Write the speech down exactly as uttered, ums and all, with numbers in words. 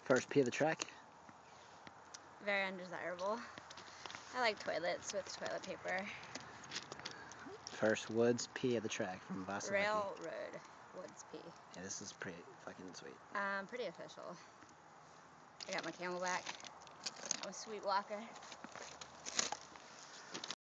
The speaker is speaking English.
First pee of the track. Very undesirable. I like toilets with toilet paper. First woods pee of the track from Vaso. Railroad woods pee. Yeah, this is pretty fucking sweet. Um, pretty official. I got my Camelback. I'm a sweet walker.